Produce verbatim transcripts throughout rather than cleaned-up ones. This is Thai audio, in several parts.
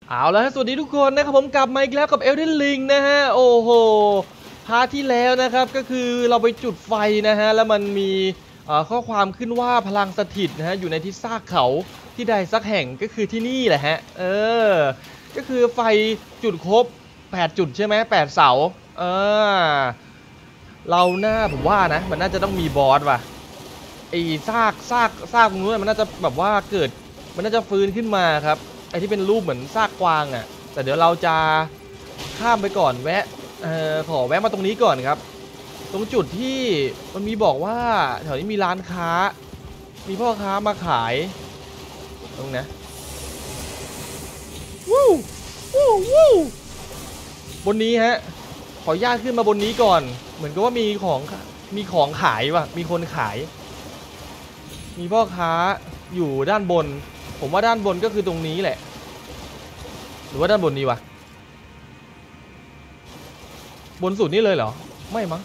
เอาแล้วสวัสดีทุกคนนะครับผมกลับมาอีกแล้วกับ Elden Ring นะฮะโอ้โหพาร์ทที่แล้วนะครับก็คือเราไปจุดไฟนะฮะแล้วมันมีข้อความขึ้นว่าพลังสถิตนะฮะอยู่ในที่ซากเขาที่ใดสักแห่งก็คือที่นี่แหละฮะเออก็คือไฟจุดครบแปดจุดใช่ไหมแปดเสาเออเราหน้าผมว่านะมันน่าจะต้องมีบอสว่ะไอ้ซากซากซากตรงนู้นมันน่าจะแบบว่าเกิดมันน่าจะฟื้นขึ้นมาครับไอ้ที่เป็นรูปเหมือนซากกวางอ่ะแต่เดี๋ยวเราจะข้ามไปก่อนแวะเอ่อขอแวะมาตรงนี้ก่อนครับตรงจุดที่มันมีบอกว่าแถวนี้มีร้านค้ามีพ่อค้ามาขายตรงนะวู้วู้วู้บนนี้ฮะขออนุญาตขึ้นมาบนนี้ก่อนเหมือนกับว่ามีของมีของขายว่ะมีคนขายมีพ่อค้าอยู่ด้านบนผมว่าด้านบนก็คือตรงนี้แหละหรือว่าด้านบนนี้วะบนสุดนี่เลยเหรอไม่มั้ง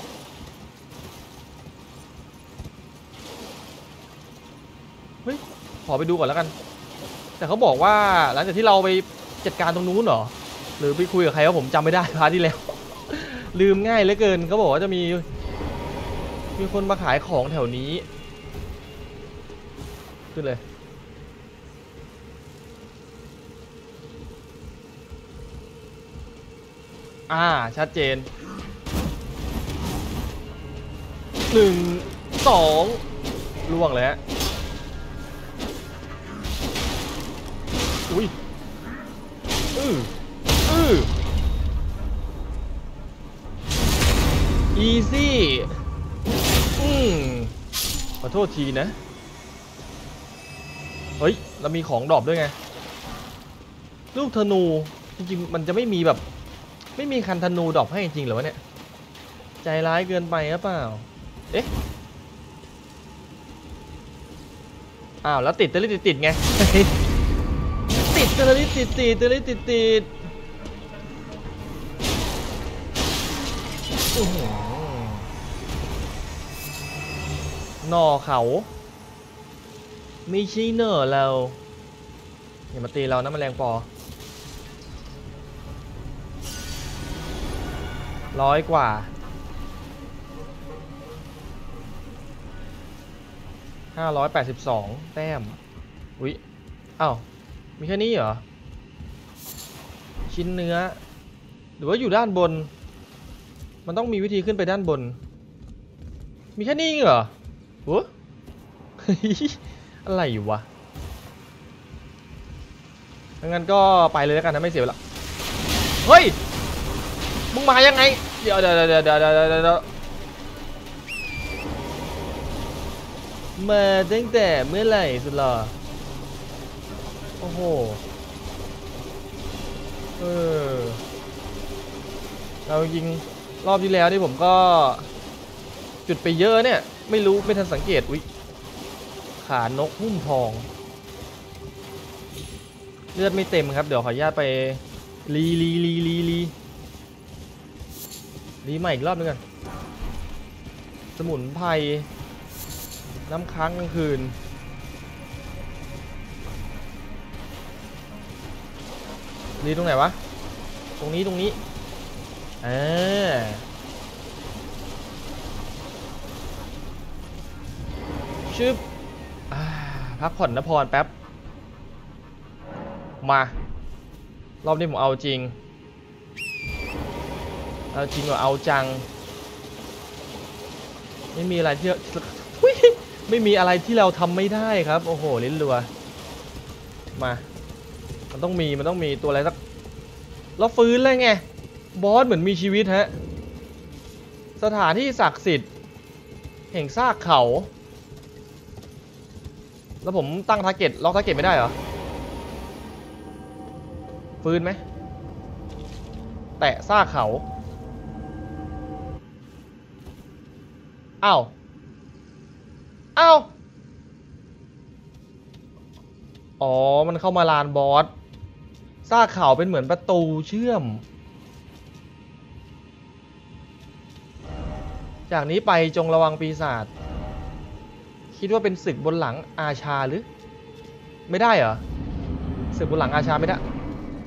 เฮ้ยขอไปดูก่อนแล้วกันแต่เขาบอกว่าหลังจากที่เราไปจัดการตรงนู้นเหรอหรือไปคุยกับใครว่าผมจำไม่ได้พาร์ทที่แล้วลืมง่ายเหลือเกินเขาบอกว่าจะมีมีคนมาขายของแถวนี้ขึ้นเลยอ่าชัดเจนหนึ่งสองล่วงเลยฮะอุ้ยอืออืออีซี่อืมขอโทษทีนะเฮ้ยเรามีของดรอปด้วยไงลูกธนูจริงๆมันจะไม่มีแบบไม่มีคันธนูดรอปให้จริงเหรอวะเนี่ยใจร้ายเกินไปหรือเปล่าเอ๊ะอ้าวแล้วติดตะลิดติดไง ติดตะลิดติดติดตะลิดติดติดหน่อเขาไม่ใช่เนอเราอย่ามาตีเรานะแมลงปอร้อยกว่าห้าร้อยแปดสิบสองแต้มอุ๊ยอ้าวมีแค่นี้เหรอชิ้นเนื้อหรือว่าอยู่ด้านบนมันต้องมีวิธีขึ้นไปด้านบนมีแค่นี้เหรอโอ้ อะไรอยู่วะงั้นก็ไปเลยแล้วกันนะไม่เสียเวลาเฮ้ยมึงมายังไงเดี๋ยวเดี๋ยวเดี๋ยวเดี๋ยวเดี๋ยวเดี๋ยวมาตั้งแต่เมื่อไหร่สุดหรอโอ้โหเออเรายิงรอบที่แล้วนี่ผมก็จุดไปเยอะเนี่ยไม่รู้ไม่ทันสังเกตอุ๊ยขานกหุ้มทองเลือดไม่เต็มครับเดี๋ยวขออนุญาตไปรีรีรีรีรีรีใหม่อีกรอบนึงกันสมุนไพรน้ำค้างกลางคืนรีตรงไหนวะตรงนี้ตรงนี้เออชึบพักผ่อนนะพรแป๊บมารอบนี้ผมเอาจริงเอาจริงกว่าเอาจังไม่มีอะไรที่ไม่มีอะไรที่เราทำไม่ได้ครับโอ้โหลิ้นรัวมามันต้องมีมันต้องมีตัวอะไรสักแล้วฟื้นเลยไงบอสเหมือนมีชีวิตฮะสถานที่ศักดิ์สิทธิ์แห่งซากเขาแล้วผมตั้งทาร์เก็ตล็อกทาร์เก็ตไม่ได้เหรอฟื้นไหมแตะซากเขาอ้าวอ้าวอ๋อมันเข้ามาลานบอสซากเขาเป็นเหมือนประตูเชื่อมจากนี้ไปจงระวังปีศาจคิดว่าเป็นศึกบนหลังอาชาหรือไม่ได้เหรอศึกบนหลังอาชาไม่ได้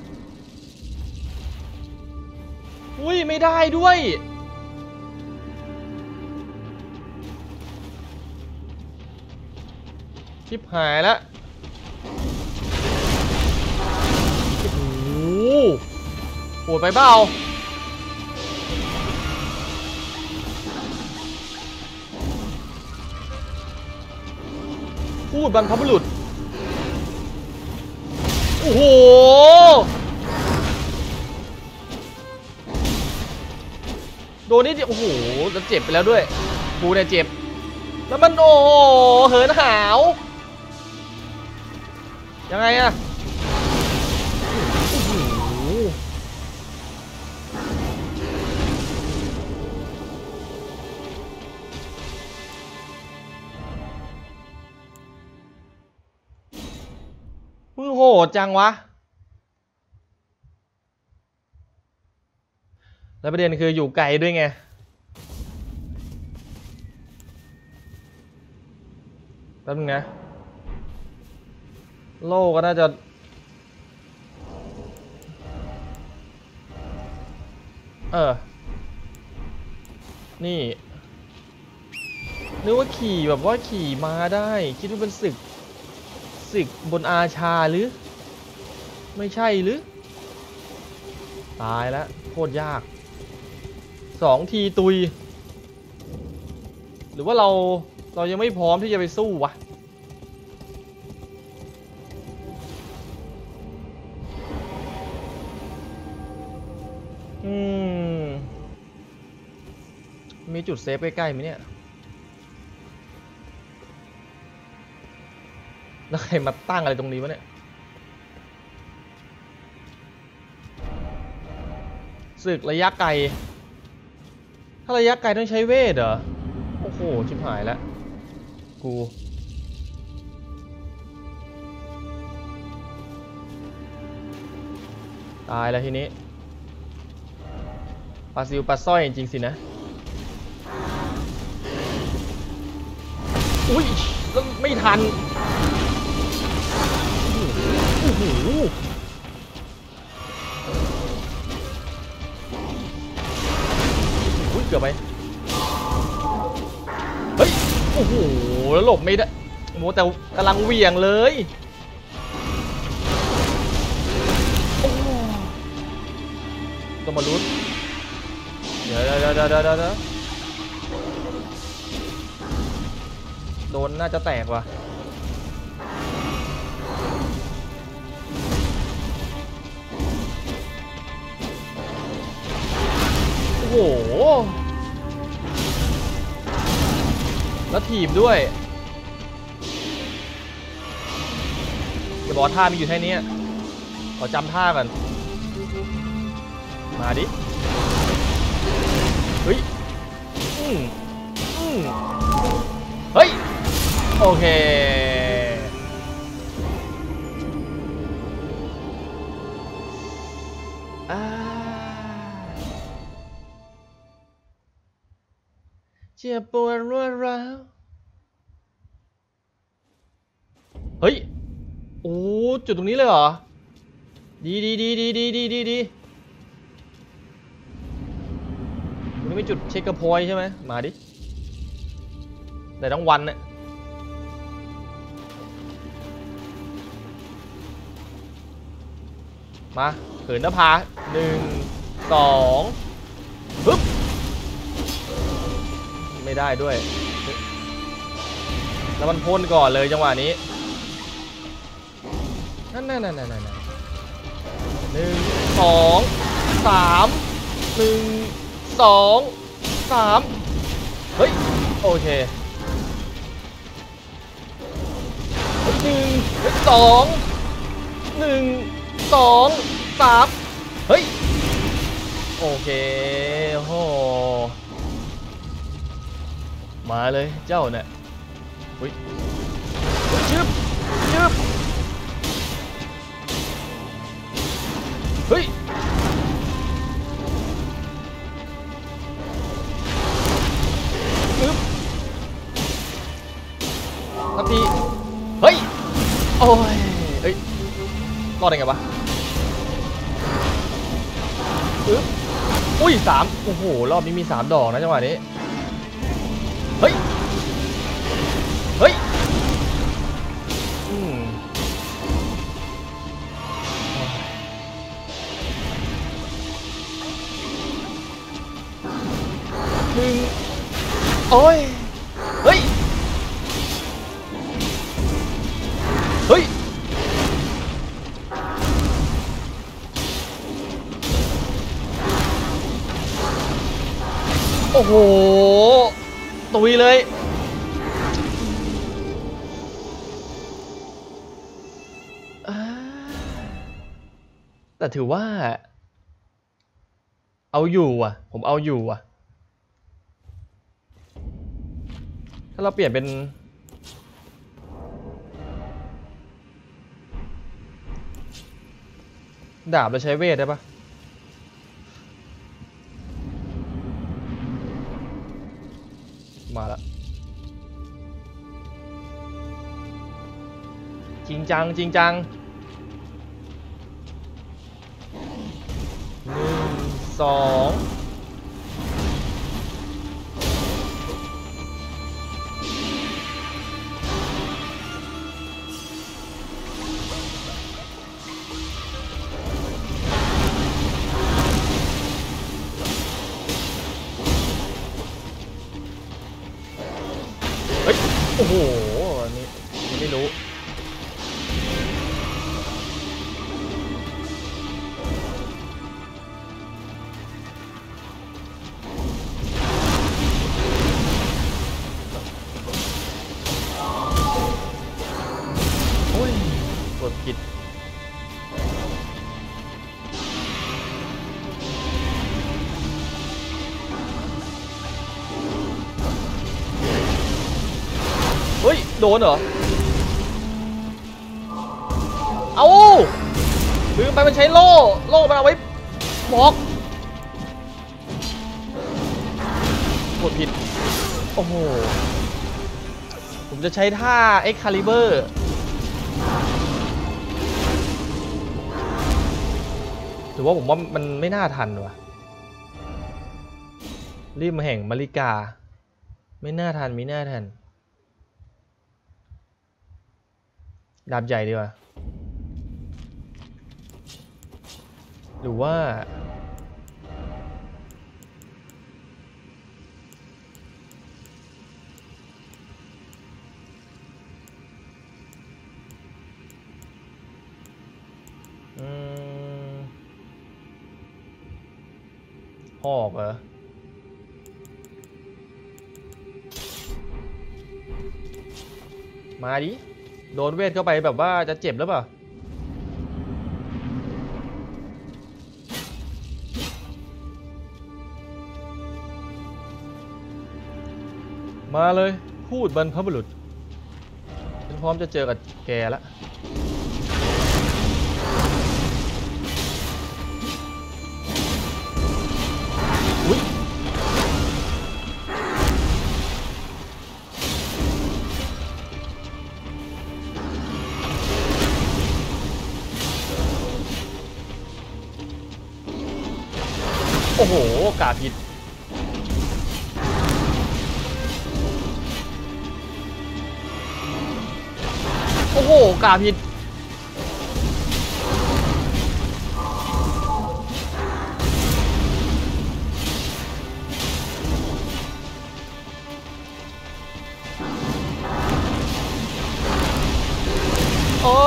อุ้ยไม่ได้ด้วยชิบหายแล้วโอ้โหโหดไปเปล่าพูดบรรพบุรุษโอ้โหโดนนี่ดิโอ้โหแล้วเจ็บไปแล้วด้วยกูเนี่ยเจ็บแล้วมันโอ้โหเหินหาวยังไงอะโอ้โหมึงโหดจังวะแล้วประเด็นคืออยู่ไกลด้วยไงแป๊บนึงนะโล่ก็น่าจะเออนี่นึกว่าขี่แบบว่าขี่มาได้คิดว่าเป็นศึกศึกบนอาชาหรือไม่ใช่หรือตายแล้วโคตรยากสองทีตุยหรือว่าเราเรายังไม่พร้อมที่จะไปสู้วะอืมมีจุดเซฟใกล้ๆไหมเนี่ยแล้วใครมาตั้งอะไรตรงนี้วะเนี่ยศึกระยะไกลถ้าระยะไกลต้องใช้เวทเหรอโอ้โหชิบหายแล้วกูตายแล้วทีนี้ปลาซิวปลาสร้อยจริงๆสินะอุ้ยแล้วไม่ทันโอ้โหอุ้ยเกือบไปเฮ้ยโอ้โหแล้วหลบไม่ได้โมแต่กำลังเหวี่ยงเลยต้องมาลุ้นเดี๋ยวเดี๋ยวเดี๋ยวเดี๋ยวเดี๋ยวโดนน่าจะแตกว่ะโอ้โหแล้วถีบด้วยอย่าบอกท่ามีอยู่แค่นี้ขอจำท่าก่อนมาดิเฮ้ยอืมอืมเฮ้ยโอเคอ่าเจ็บปวดรวดร้าวเฮ้ยโอ้จุดตรงนี้เลยเหรอดีดีดีดีดีดีดีดีตรงนี้ไม่จุดเช็คกระพอยใช่ไหมมาดิได้ทั้งวันเนี่ยมาเหินหน้าผาหนึ่งสองปึ๊บไม่ได้ด้วยแล้วมันพ่นก่อนเลยจังหวะนี้นั่นนั่นนั่นนั่นนั่นหนึ่งสองสามหนึ่งสองสามเฮ้ยโอเคหนึ่งสองหนึ่งสองสามเฮ้ยโอเคโอ้โหมาเลยเจ้าเนี่ยเฮ้ยชึบชึบเฮ้ยปึ๊บทันทีเฮ้ยโอ้ยเอ้ยรอดได้ไงวะปึ๊บอุ้ยสามโอ้โหรอบนี้มีสามดอกนะจังหวะนี้เฮ้ยเฮ้ยอืมหนึ่งโอ้ยเฮ้ยเฮ้ยโอ้โหตุยเลยแต่ถือว่าเอาอยู่อ่ะผมเอาอยู่อ่ะถ้าเราเปลี่ยนเป็นดาบเราใช้เวทได้ปะมาแล้วจริงจังจริงจังหนึ่งสองเฮ้ยโอ้โหอันนี้ไม่รู้กดผิดเฮ้ยโดนเหรอเอาลืมไปมันใช้โล่โล่มันเอาไว้บล็อกกดผิดโอ้โหผมจะใช้ท่า Excaliburถือว่าผมว่ามันไม่น่าทันว่ะรีบมาแห่งมาริกาไม่น่าทันไม่น่าทันดาบใหญ่ดีกว่าหรือว่าอืมหอกเหรอมาดิโดนเวทเข้าไปแบบว่าจะเจ็บหรือเปล่ามาเลยพูดบรรพบุรุษฉันพร้อมจะเจอกับแกแล้วอุ๊ยโอ้โหกาผิดโอ้โหกาผิดโอ้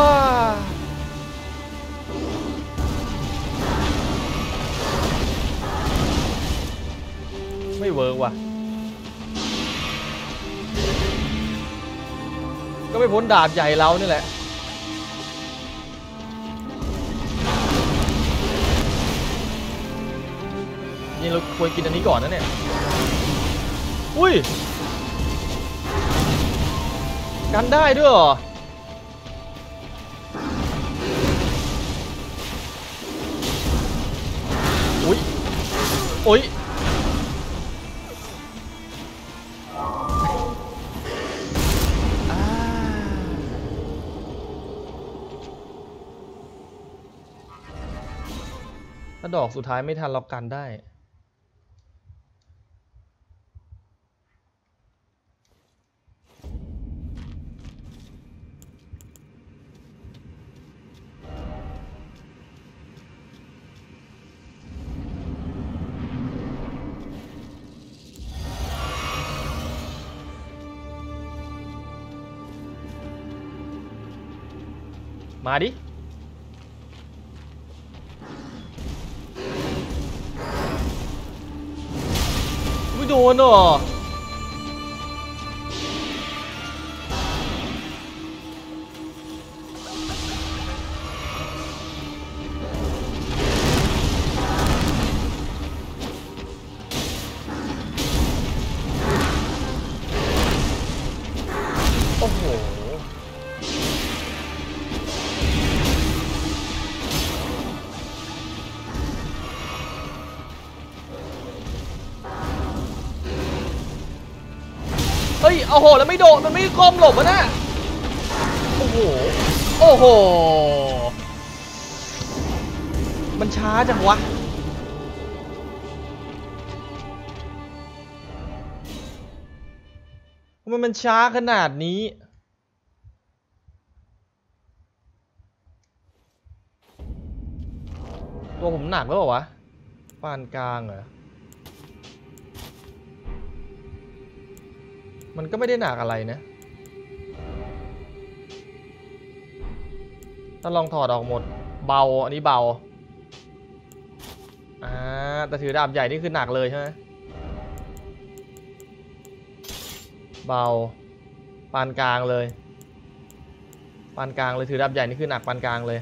ไม่เวิร์กว่ะก็ไม่พ้นดาบใหญ่เรานี่แหละนี่เราควรกินอันนี้ก่อนนะเนี่ยอุ้ยกันได้ด้วยเหรออุ้ยโอ้ยถ้าดอกสุดท้ายไม่ทันเรากันได้มาดิไม่โดนหรอโอ้โหเฮ้ยโอ้โหแล้วไม่โดดมันไม่ก้มหลบวะน่ะโอ้โหโอ้โหมันช้าจังวะทำไมมันช้าขนาดนี้ตัวผมหนักแล้วเหรอวะปานกลางเหรอมันก็ไม่ได้หนักอะไรนะถ้าลองถอดออกหมดเบาอันนี้เบาอ่าแต่ถือดาบใหญ่นี่คือหนักเลยใช่ไหมเบาปานกลางเลยปานกลางเลยถือดาบใหญ่นี่คือหนักปานกลางเลย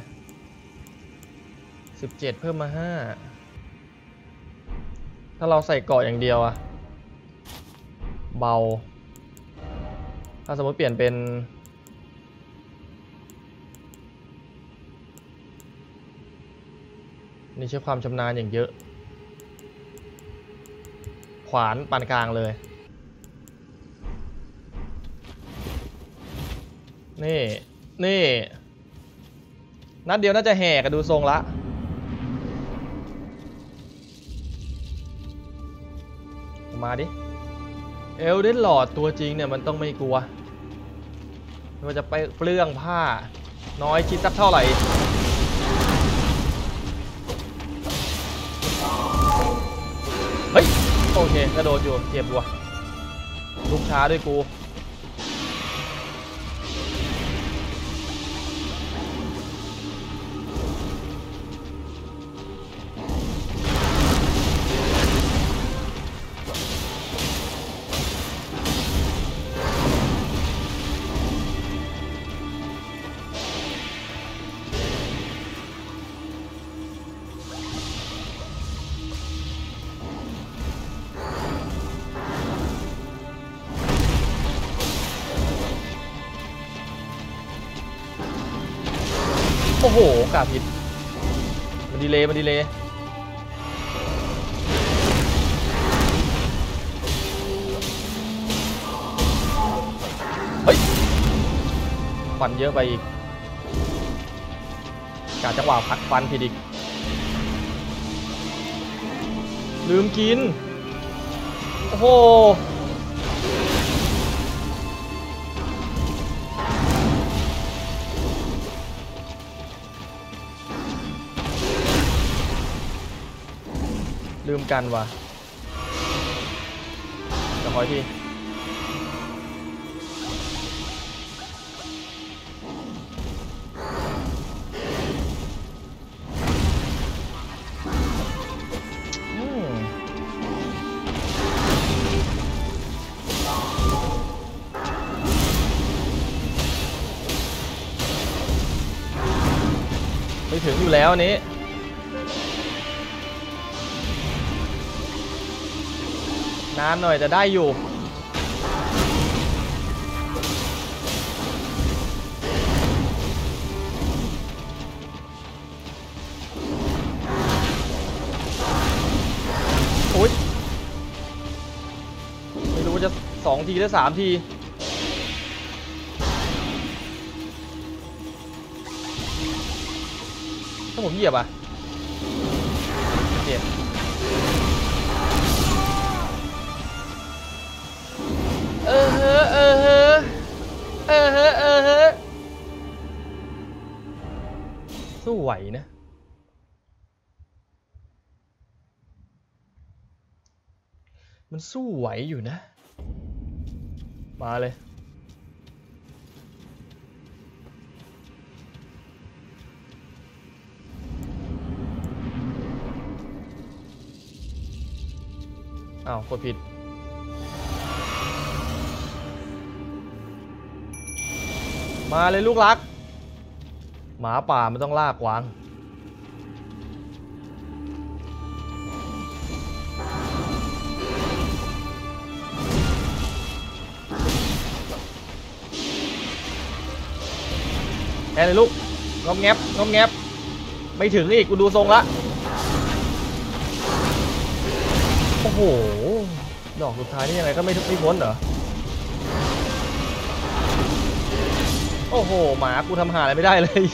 สิบเจ็ดเพิ่มมาห้าถ้าเราใส่เกราะอย่างเดียวอะเบาถ้าสมมติเปลี่ยนเป็นนี่ใช้ความชำนาญอย่างเยอะขวานปานกลางเลยนี่นี่นัดเดียวน่าจะแหกกันดูทรงละมาดิเอลเดนหลอดตัวจริงเนี่ยมันต้องไม่กลัวมันจะไปเปลื้องผ้าน้อยคิดสักเท่าไหร่เฮ้ยโอเคกระโดดอยู่เจ็บวัวลุกช้าด้วยกูโอ้โหกาผิดมันดีเลยมันดีเลยเฮ้ยฟันเยอะไปอีกกาจังหวะพักฟันผิดอีกลืมกินโอ้โหลืมกันว่ะจะคอยที่ไปถึงอยู่แล้วอันนี้นานหน่อยจะได้อยู่โอ๊ยไม่รู้จะสองทีหรือสามทีถ้าผมเหยียบอ่ะเจ็บเออเฮ้อเออเฮ้อเออเฮ้อเออเฮ้อสู้ไหวนะมันสู้ไหวอยู่นะมาเลยอ้าวกดผิดมาเลยลูกรักหมาป่ามันต้องล่ากวางแค่เลยลูกงอมแงบงอมแงบไม่ถึงอีกกูดูทรงละโอ้โหดอกสุดท้ายนี่ยังไงก็ไม่ไม่พ้นเหรอโอ้โหหมากูทำหาอะไรไม่ได้เลย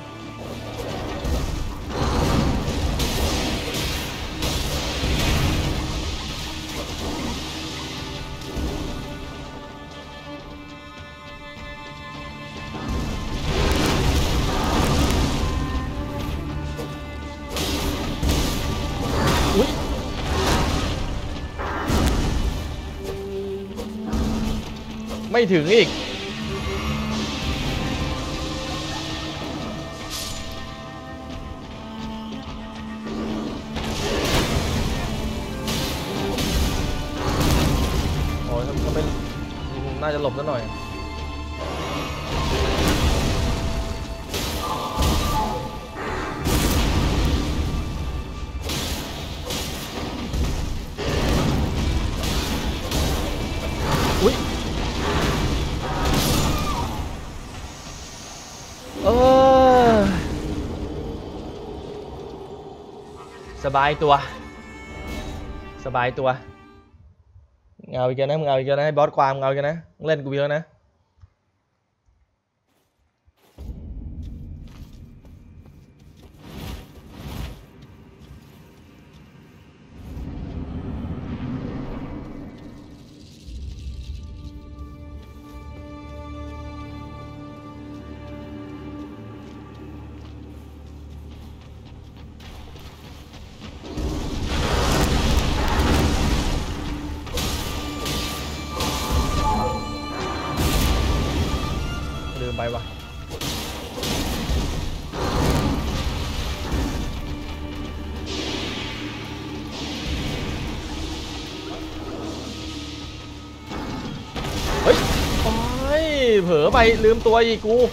ไม่ถึงอีกโอ้ยทำไมน่าจะหลบซะหน่อยอุ้ยเออสบายตัวสบายตัวเงาอีกนะมึงเอาอีกนะให้บอสความเงาอีกนะเล่นกูอีกแล้วนะลืมไปวะเฮ้ยโอ้ยเผลอไปลืมตัวอีกกู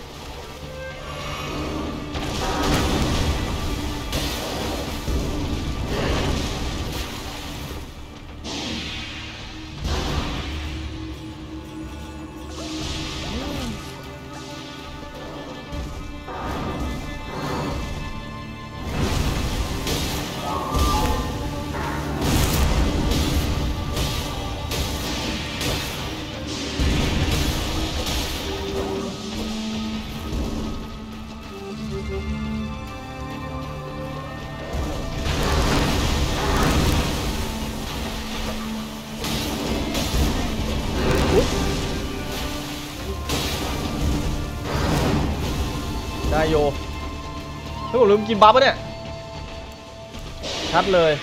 ได้โยถ้าผมลืมกินบัฟปะเนี่ยชัดเลย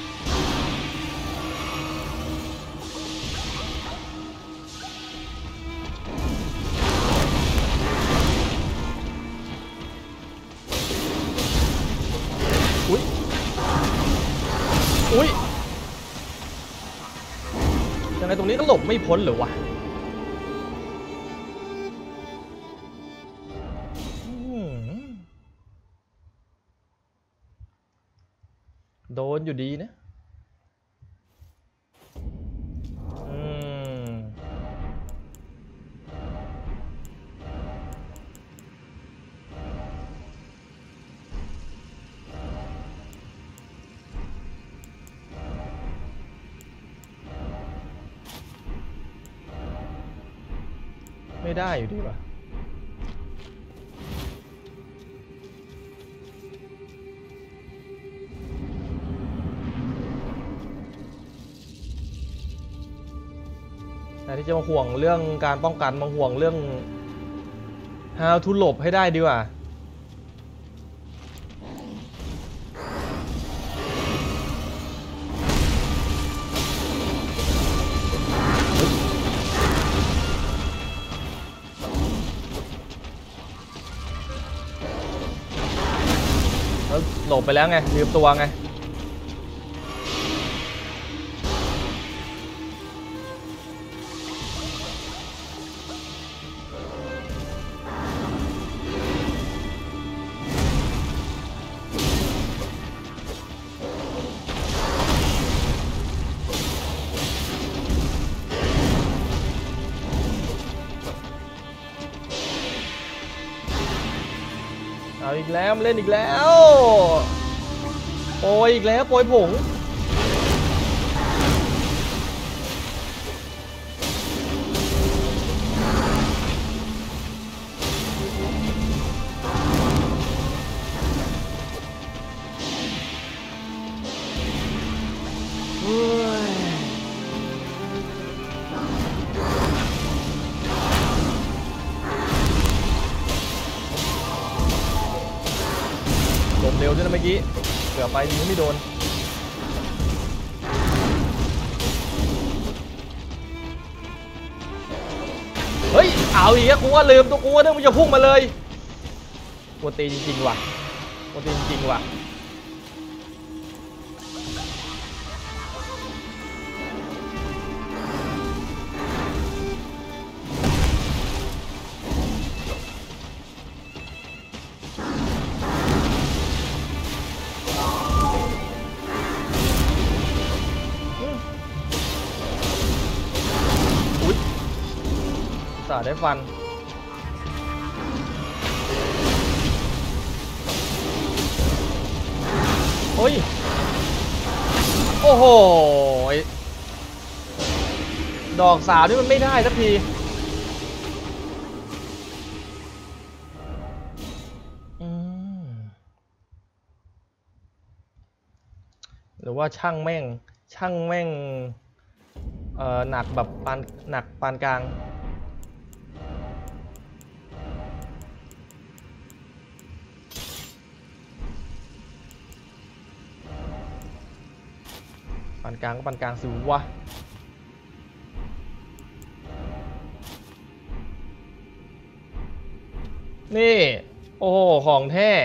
อุ้ยอุ้ยยังไงตรงนี้ก็หลบไม่พ้นเหรอวะโดนอยู่ดีนะอืมไม่ได้อยู่ดีป่ะที่จะมาห่วงเรื่องการป้องกันมาห่วงเรื่อง how to หลบให้ได้ดีกว่าแล้วหลบไปแล้วไงลืมตัวไงอีกแล้วเล่นอีกแล้วโปรยอีกแล้วโปรยผงลมเร็วด้วยนะเมื่อกี้เกือบไปยิงไม่โดนเฮ้ยเอาอีกแล้วกูว่าลืมตัวกูว่าเนี่ยมันจะพุ่งมาเลยกลัวตีจริงๆว่ะกลัวตีจริงๆว่ะสาได้ฟันโอ้ยโอ้โหดอกสาวนี่มันไม่ได้สักทีหรือว่าช่างแม่งช่างแม่งเอ่อหนักแบบปานหนักปานกลางปานกลางก็ปานกลางสิวะนี่โอ้โหของแท้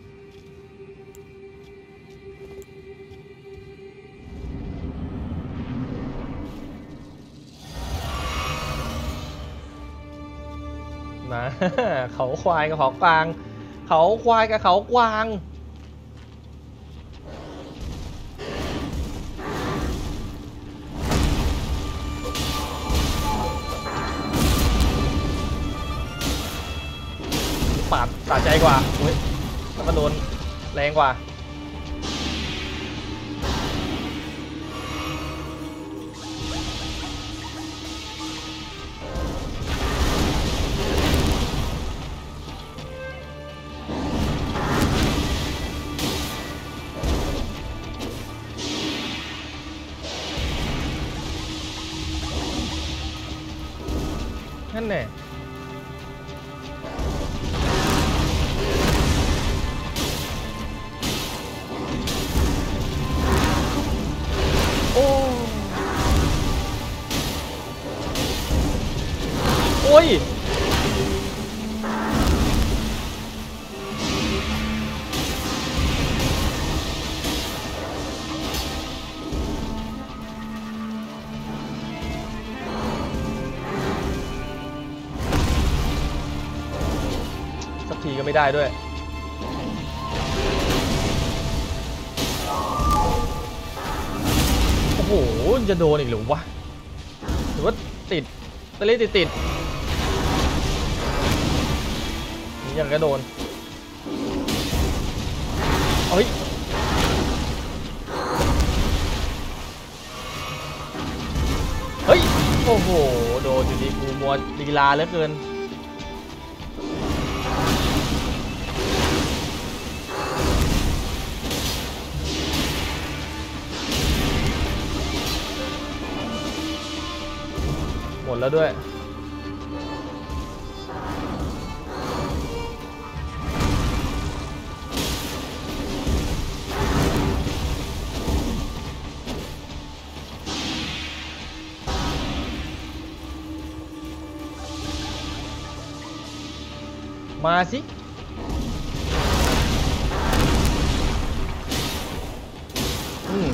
นะเขาควายกับเขากวางเขาควายกับเขากวางปาดสะใจกว่าเฮ้ยแล้วก็โดนแรงกว่านั่นแน่โอ้ยสักทีก็ไม่ได้ด้วยโอ้โหจะโดนอีกหรือวะหรือว่าติดตะลิติดติดยังก็โดนเฮ้ยเฮ้ยโอ้โหโดนอยู่ดีกูมัวลีลาเหลือเกินหมดแล้วด้วยมาสิอืม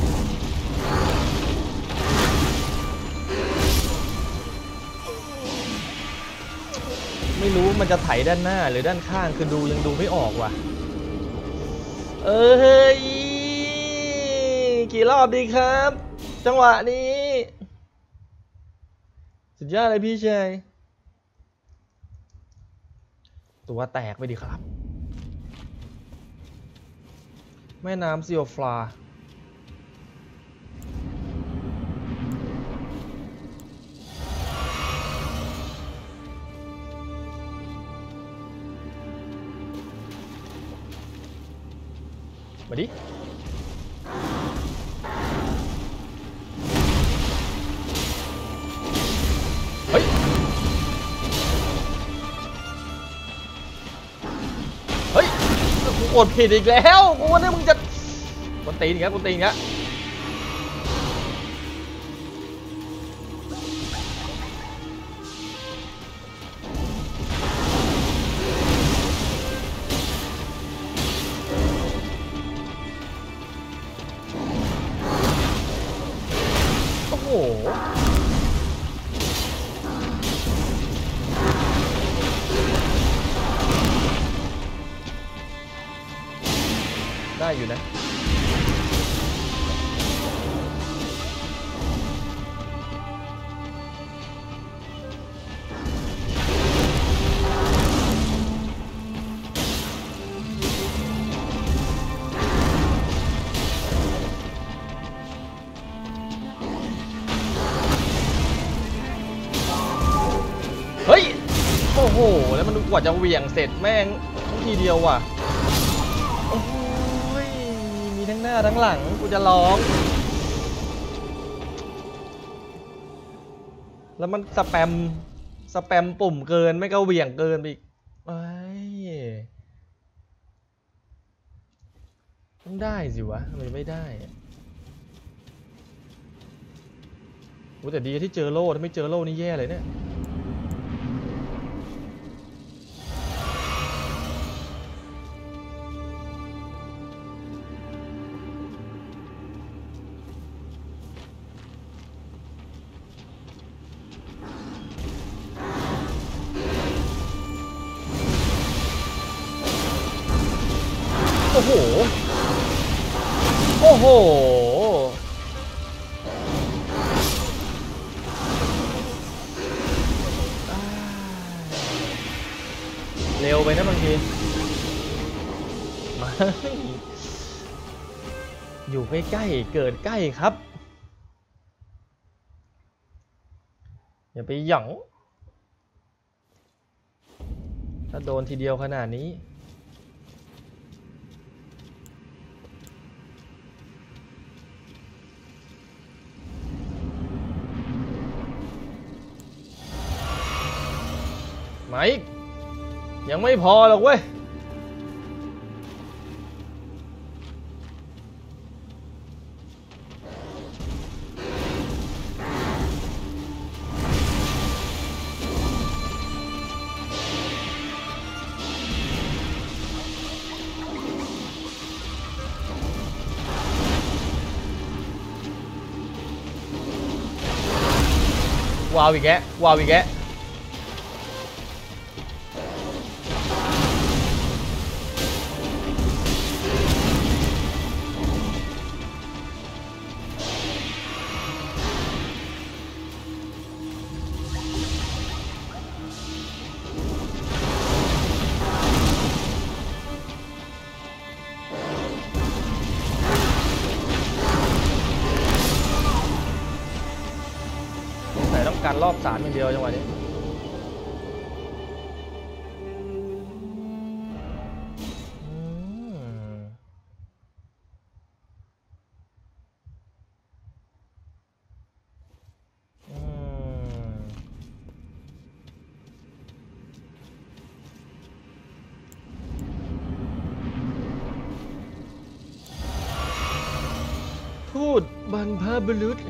ไม่รู้มันจะไถด้านหน้าหรือด้านข้างคือดูยังดูไม่ออกว่ะเอ้ยกี่รอบดีครับจังหวะนี้สุดยอดเลยพี่ชายตัวแตกไปดิครับแม่น้ำซิโอฟลามาดิเฮ้ยเฮ้ยกูกดผิดอีกแล้วกูว่าเนี่ยมึงจะกดตีนอีกแล้วกดตีนอีกแล้วโอ้โหได้อยู่นะเฮ้ยโอ้โหแล้วมันกว่าจะเหวี่ยงเสร็จแม่งทีเดียวว่ะโอ้ยมีทั้งหน้าทั้งหลังกูจะร้องแล้วมันสแปมสแปมปุ่มเกินไม่ก็เหวี่ยงเกินอีกไอ้ต้องได้สิวะทำไมไม่ได้โอ้แต่ดีที่เจอโล่ถ้าไม่เจอโล่นี่แย่เลยเนี่ยโอ้โหโอ้โหเร็วไปนะบางทีมาอยู่ใกล้ๆเกิดใกล้ครับอย่าไปหยั่งถ้าโดนทีเดียวขนาดนี้มาอีกยังไม่พอหรอกเว้ยวาวอีกแกวาวอีกแกการรอบสามอย่างเดียวจังหวะนี้ทูตบรรพบุรุษ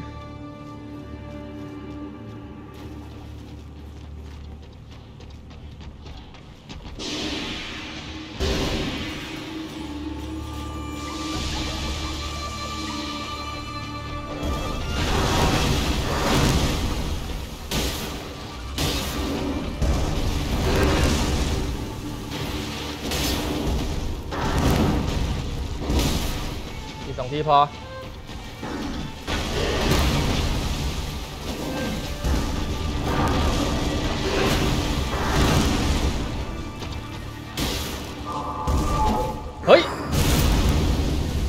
สองทีพอเฮ้ย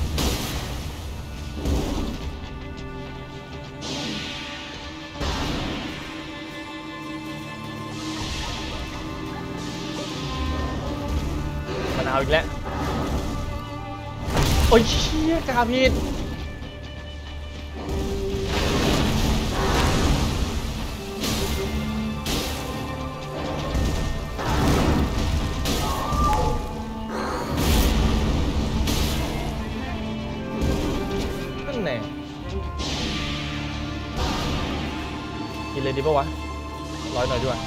เอาอีกแล้วโอ้ยเชี่ยกาผิดนั่นแน่กินเลยดีป่าวะร้อยหน่อยด้วย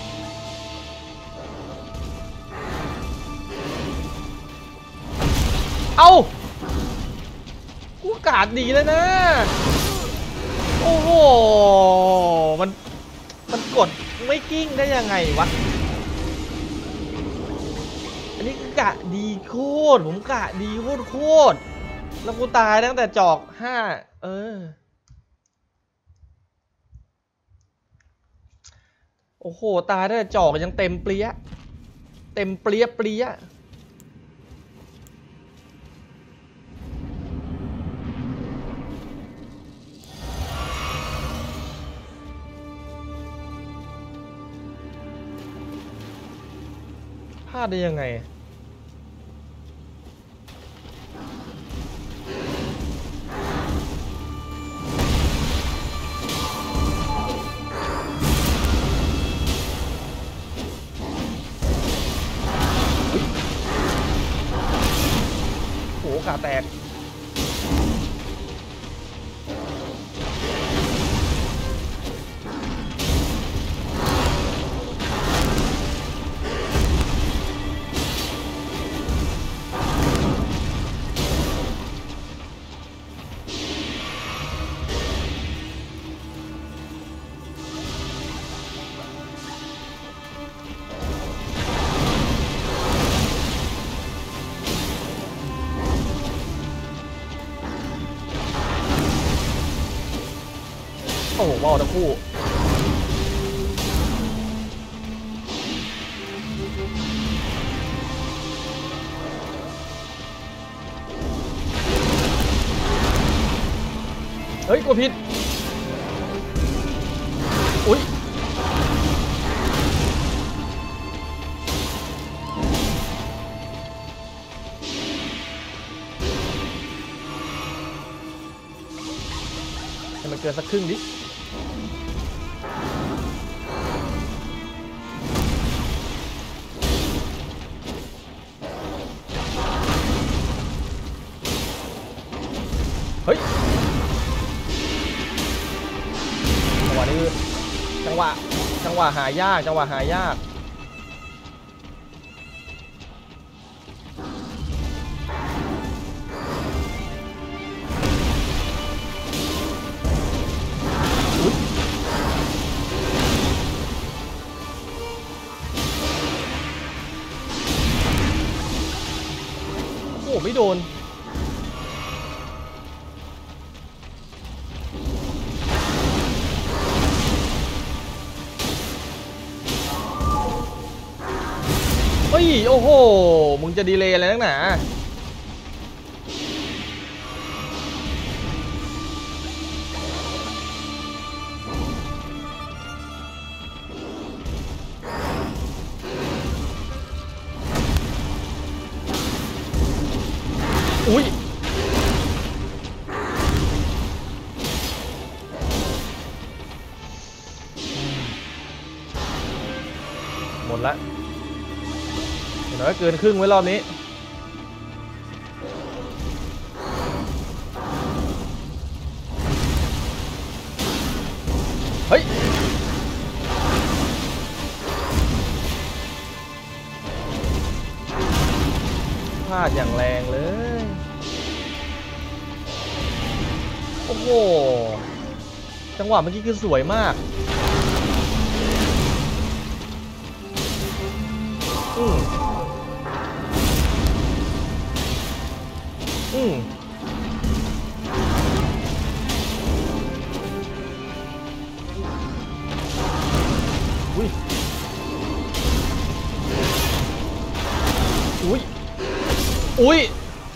เอากูกาดดีแล้วนะโอ้โหมันมันกดไม่กิ้งได้ยังไงวะอันนี้คือกะดีโคตรผมกะดีโคตรโคตรแล้วกูตายตั้งแต่จอกห้าเออโอ้โหตายตั้งแต่จอกยังเต็มเปรี้ยเต็มเปรี้ยเปรี้ยพลาดได้ยังไงโอ้โหขาแตกโอ้โหว้าวทั้งคู่เฮ้ยกลัวผิดอุ้ยให้มันเกินสักครึ่งดิเฮ้ยจังหวะนี้จังหวะจังหวะหายากจังหวะหายากโอ้ไม่โดนเฮ้ยโอ้โหมึงจะดีเลย์อะไรนักหนาอุ้ยหมดละเห็นไหมเกินครึ่งไว้รอบนี้เฮ้ยพลาดอย่างแรงเลยโอ้โหจังหวะเมื่อกี้คือสวยมากอืมอืมอุ้ยอุ้ยอุ้ย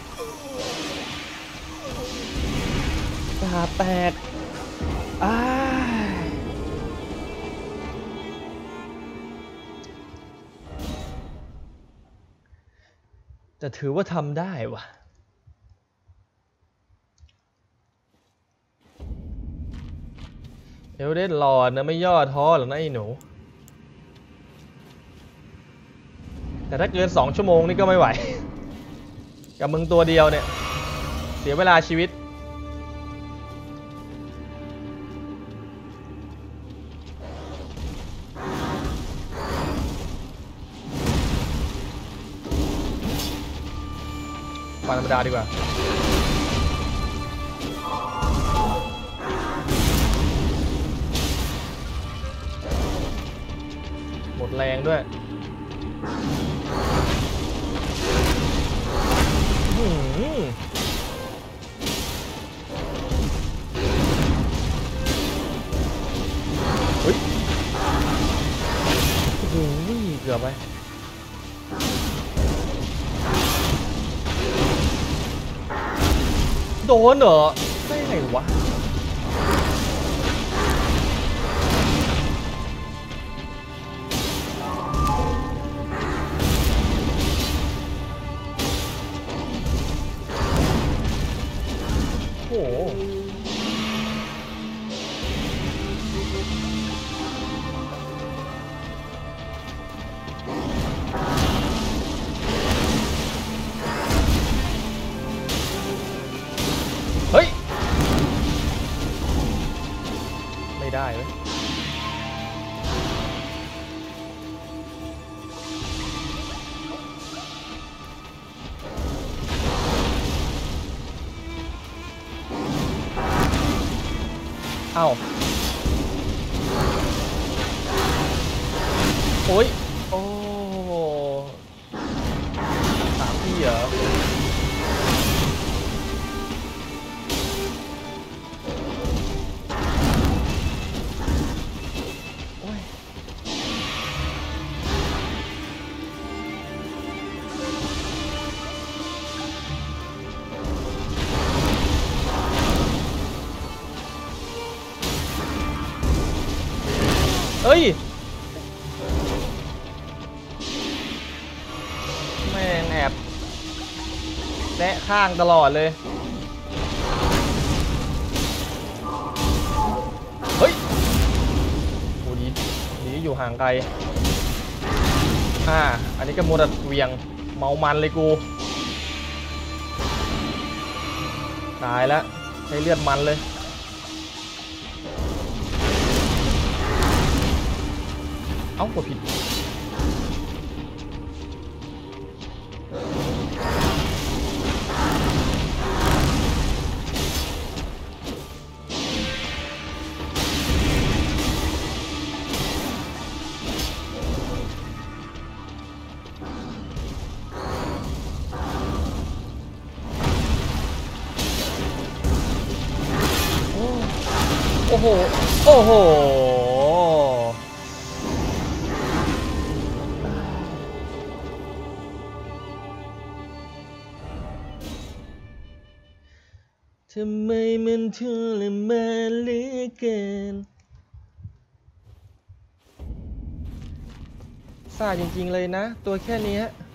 ตาแตกอ้าแต่ถือว่าทำได้วะเอลเดนลอร์ดนะไม่ย่อท้อหรอกนะไอ้หนูแต่ถ้าเกินสองชั่วโมงนี่ก็ไม่ไหวกับมึงตัวเดียวเนี่ยเสียเวลาชีวิตฟันธรรมดาดีกว่าหมดแรงด้วยเฮ้ยโอ้โหเกือบไปโดนเหรอได้ไงวะโอ้โหเฮ้ยไม่ได้เลยเอ้าโอ้ยโอ้สามพี่เหรอโอ้ยเอ้ยแม่งแอบแซะข้างตลอดเลยเฮ้ยโอ้ดีดีอยู่ห่างไกลอ่าอันนี้ก็มัวแต่เวียงเมามันเลยกูตายแล้วใช้เลือดมันเลยเอ้ากดผิดโอ้โหโอ้โหทำไมมันทรมานเหลือเกินซ่าจริงๆเลยนะตัวแค่นี้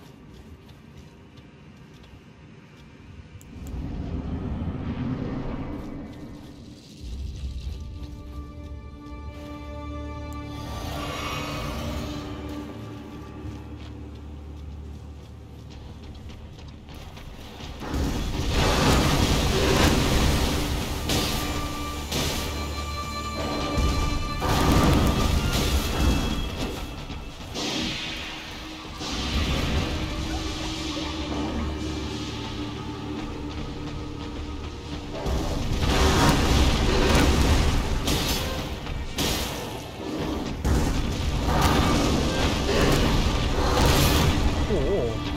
โอ้โห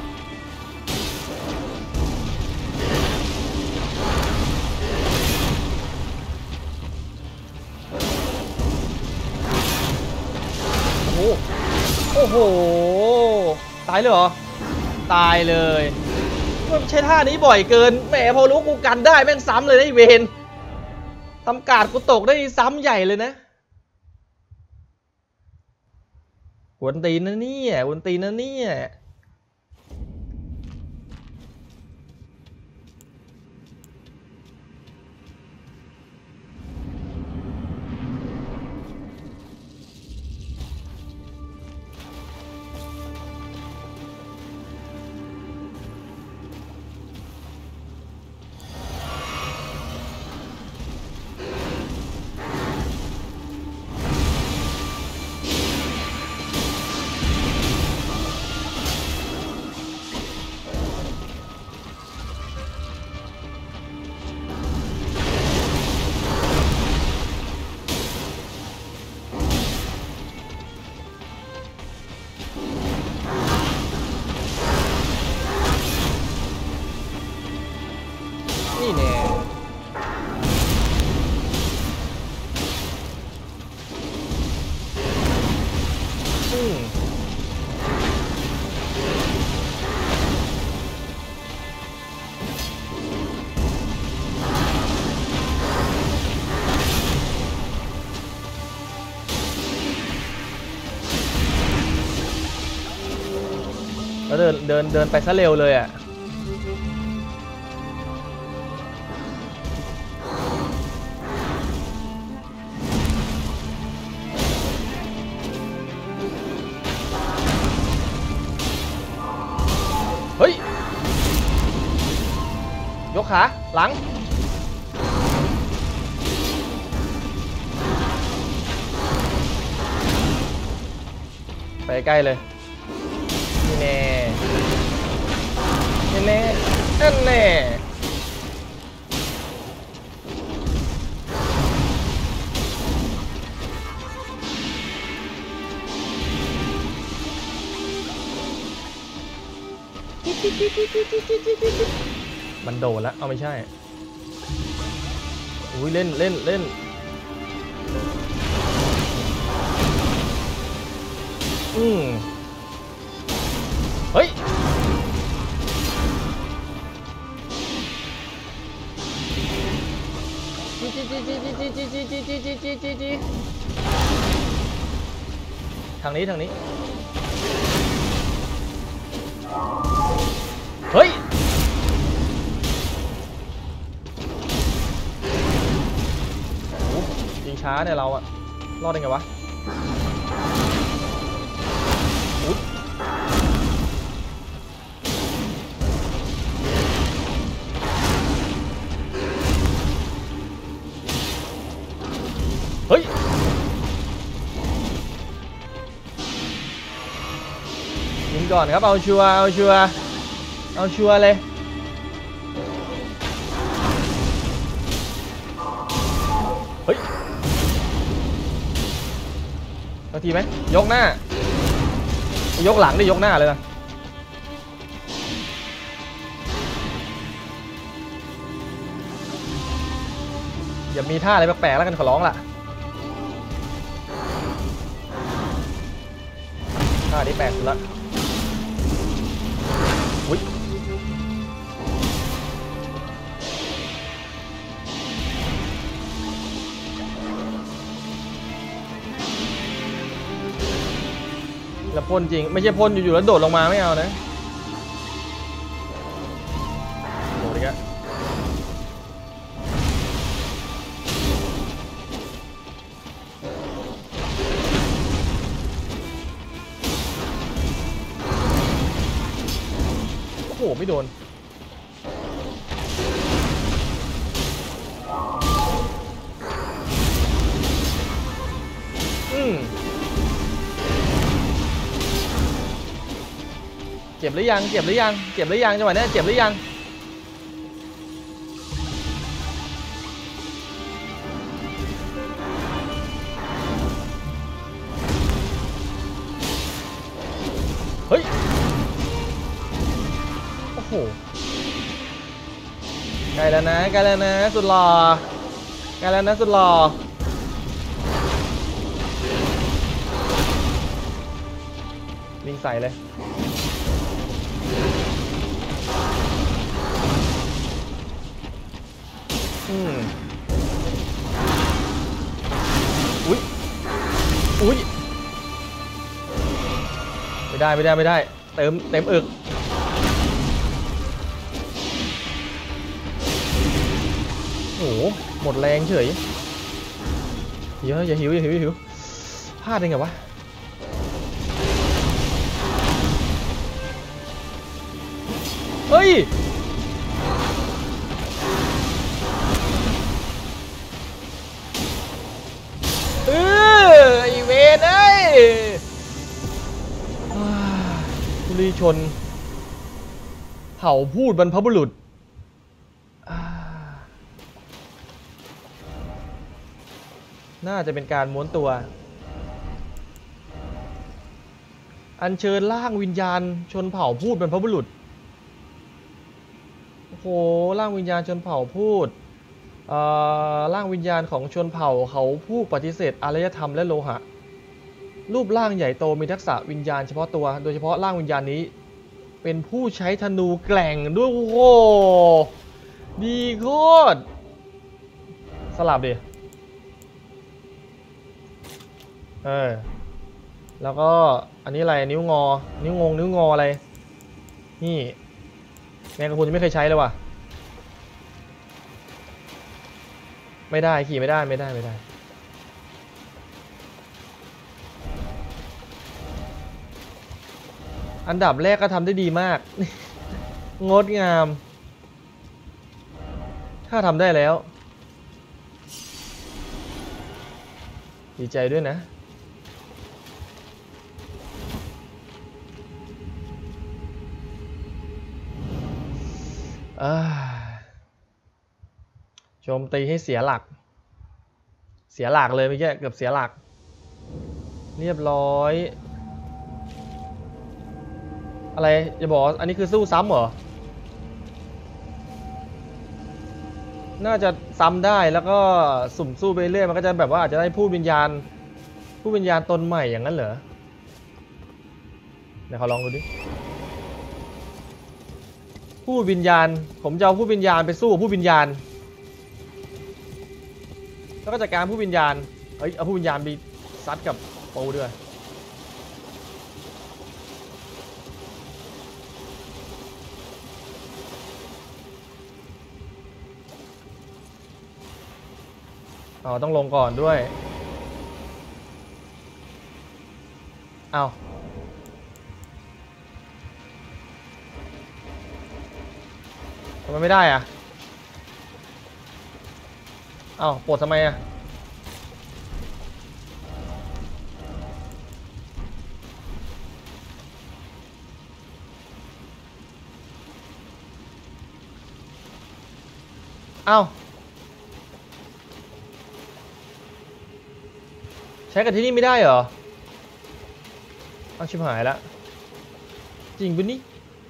โอ้โหตายเลยเหรอตายเลยมันใช้ท่านี้บ่อยเกินแหมพอรู้กูกันได้แม่งซ้ำเลยนะไอ้เวนทำการ์ดกูตกได้ซ้ำใหญ่เลยนะกวนตีนนะเนี่ยกวนตีนนะเนี่ยเดินเดินเดินไปซะเร็วเลยอ่ะเฮ้ยยกขาหลังไปใกล้เลยนี่แน่นี่แน่นั่นแน่มันโดนแล้วเอาไม่ใช่อุ้ยเล่นเล่นเล่นอืมเฮ้ยจีจีจีจีจีจีจีจีจีจีจีจีจีทางนี้ทางนี้เฮ้ยยิงช้าเนี่ยเราอะรอดได้ไงวะเฮ้ยยิงก่อนครับเอาชัวร์เอาชัวร์เอาชัวร์เลยเฮ้ยนาทีไหมยกหน้ายกหลังได้ยกหน้าเลยนะอย่ามีท่าอะไรแปลกๆแล้วกันขอร้องล่ะท่านี้แปลกสุดละอุ้ยแล้วพ่นจริงไม่ใช่พ่นอยู่ๆแล้วโดดลงมาไม่เอานะโดดอีกแล้วโอ้โหไม่โดนอืมเจ็บหรือยังเจ็บหรือยังเจ็บหรือยังจังหวะนี้เจ็บหรือยังเฮ้ยโอ้โหใกล้แล้วนะใกล้แล้วนะสุดหล่อใกล้แล้วนะสุดหล่อวิ่งใส่เลยอืมอุ้ยอุ้ยไม่ได้ไม่ได้ไม่ได้เติมเต็มอึกโอ้โหหมดแรงเฉยเยอะอย่าหิวอย่าหิวอย่าหิวพลาดได้ไงวะเฮ้ยเออไอเวนเอ้ยบุรีชนเผ่าพูดบรรพบุรุษน่าจะเป็นการม้วนตัวอัญเชิญร่างวิญญาณชนเผ่าพูดบรรพบุรุษโอ้โหร่างวิญญาณชนเผ่าพูดร่างวิญญาณของชนเผ่าเขาผู้ปฏิเสธอารยธรรมและโลหะรูปร่างใหญ่โตมีทักษะวิญญาณเฉพาะตัวโดยเฉพาะร่างวิญญาณนี้เป็นผู้ใช้ธนูแกร่งด้วยโอ้โหดีโคตรสลับดิเออแล้วก็อันนี้อะไรนิ้วงอนิ้วงงนิ้วงออะไรนี่แมงกะพรุนยังไม่เคยใช้เลยว่ะไม่ได้ขี่ไม่ได้ไม่ได้ไม่ได้อันดับแรกก็ทำได้ดีมาก งดงามถ้าทำได้แล้วดีใจด้วยนะโจมตีให้เสียหลักเสียหลักเลยเมื่อกี้เกือบเสียหลักเรียบร้อยอะไรจะบอกอันนี้คือสู้ซ้ำเหรอน่าจะซ้ำได้แล้วก็สุ่มสู้ไปเรื่อยมันก็จะแบบว่าอาจจะได้ผู้วิญญาณผู้วิญญาณตนใหม่อย่างนั้นเหรอเดี๋ยวเขาลองดูดิผู้วิญญาณผมจะเอาผู้วิญญาณไปสู้กับผู้วิญญาณแล้วก็จัดการผู้วิญญาณเอ้ยเอาผู้วิญญาณไปซัดกับปูด้วยอ๋อต้องลงก่อนด้วยเอาทำไมไม่ได้อะเอาปลดทำไมอะเอาใช้กันที่นี่ไม่ได้เหรอเอาชิบหายแล้วจริงปะนี่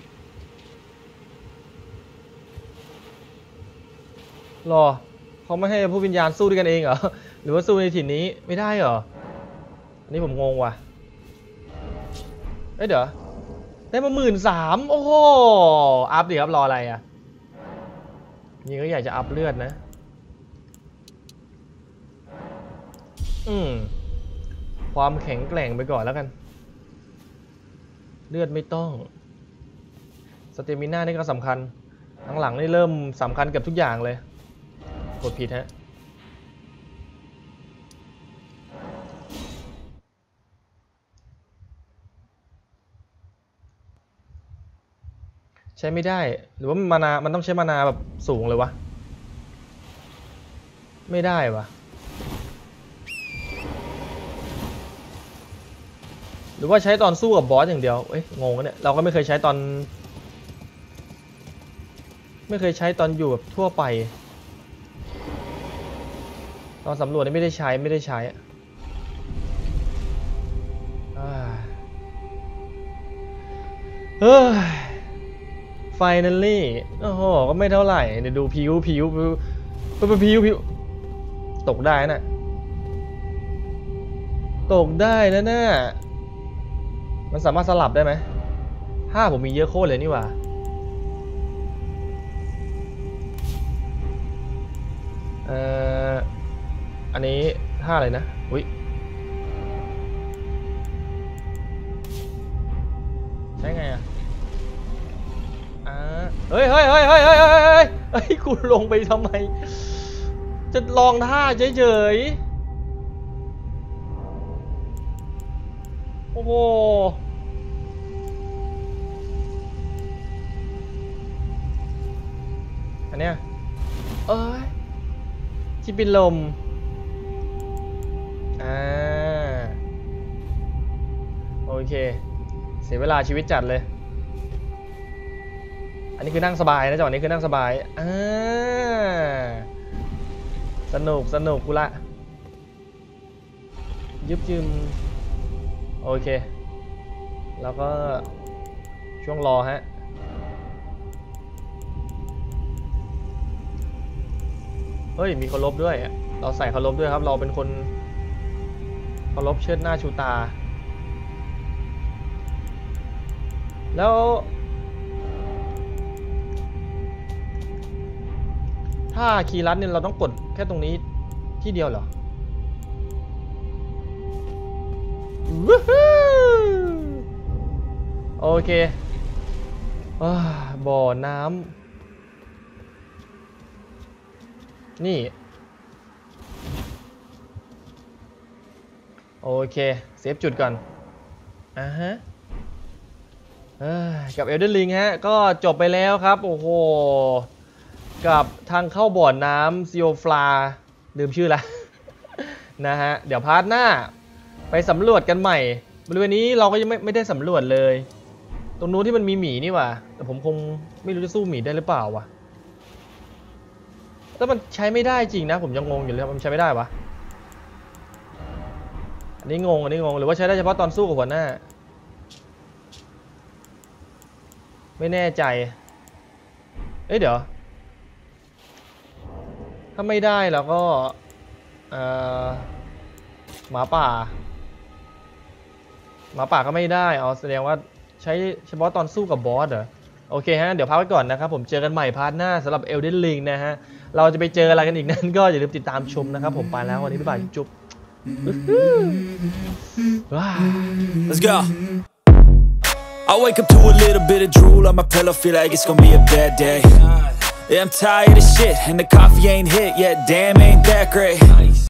รอเขาไม่ให้ผู้วิญญาณสู้ด้วยกันเองเหรอหรือว่าสู้ในถิ่นนี้ไม่ได้เหรออันนี้ผมงงว่ะเอ้ยเดี๋ยวได้มาหมื่นสามโอ้โหอัพดิครับรออะไรอ่ะนี่ก็อยากจะอัพเลือดนะอืมความแข็งแกร่งไปก่อนแล้วกันเลือดไม่ต้องสเตมิน่านี่ก็สำคัญหลังๆนี่เริ่มสำคัญกับทุกอย่างเลยกดผิดฮะใช้ไม่ได้หรือว่ามานามันต้องใช้มานาแบบสูงเลยวะไม่ได้วะหรือว่าใช้ตอนสู้กับบอสอย่างเดียวเอ้ยงงเนี่ยเราก็ไม่เคยใช้ตอนไม่เคยใช้ตอนอยู่แบบทั่วไปตอนสำรวจนี่ไม่ได้ใช้ไม่ได้ใช้เฮ้ย finally โอ้โหก็ไม่เท่าไหร่เดี๋ยวดูผิวผิวผิวผิวผิวผิวตกได้นะตกได้นะน่ะมันสามารถสลับได้ไหมห้าผมมีเยอะโคตรเลยนี่หว่าเอ่ออันนี้ห้าอะไรนะอุ้ยใช้ไงอ่ะอ่าเฮ้ยเฮ้ยเฮ้ยเฮ้ยเฮ้ยเฮ้ยเฮ้ยเฮ้ยกูลงไปทำไมจะลองท่าเฉยๆโอ้โหอันเนี้ยเอ้ยที่เป็นลมอ่าโอเคเสียเวลาชีวิตจัดเลยอันนี้คือนั่งสบายนะจังหวะนี้คือนั่งสบายอ่าสนุกสนุกกูละยึบยืมโอเคแล้วก็ช่วงรอฮะเฮ้ยมีเคารพด้วยเราใส่เคารพด้วยครับเราเป็นคนเคารพเชิดหน้าชูตาแล้วถ้าคีย์ลัดเนี่ยเราต้องกดแค่ตรงนี้ที่เดียวเหรอโอเคบ่อน้ำนี่โอเคเซฟจุดก่อนอ่าฮะกับเอลเดนริงฮะก็จบไปแล้วครับโอ้โหกับทางเข้าบ่อน้ำซิโอฟลาลืมชื่อละ นะฮะเดี๋ยวพาร์ทหน้าไปสำรวจกันใหม่บริเวณนี้เราก็ยังไม่ไม่ได้สำรวจเลยตรงนู้นที่มันมีหมีนี่ว่ะแต่ผมคงไม่รู้จะสู้หมีได้หรือเปล่าวะแล้วมันใช้ไม่ได้จริงนะผมยังงงอยู่เลยมันใช้ไม่ได้วะอันนี้งงอันนี้งงหรือว่าใช้ได้เฉพาะตอนสู้กับหัวหน้าไม่แน่ใจเอ้ยเดี๋ยวถ้าไม่ได้แล้วก็หมาป่าหมาป่าก็ไม่ได้เอาแสดงว่าใช้เฉพาะตอนสู้กับบอสเหรอโอเคฮะเดี๋ยวพักไว้ก่อนนะครับผมเจอกันใหม่พาร์ทหน้าสำหรับ Elden Ring นะฮะเราจะไปเจออะไรกันอีกนั้นก็อย่าลืมติดตามชมนะครับผมไปแล้ววันนี้บ๊ายบายจุ๊บ Let's go. I wake up to a little bit of drool on my pillow, feel like it's gonna be a bad day. Yeah, I'm tired of shit, and the coffee ain't hit yet, damn ain't that great.